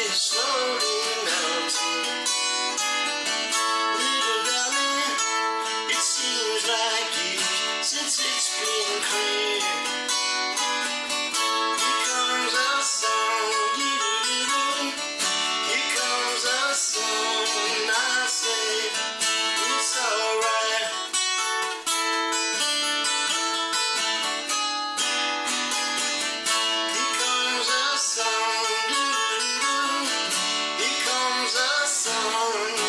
slowly melting. Little darling, it seems like years since it's been clear. Here comes a song, here comes a song, and I say it's alright. Here comes a song, here comes a song.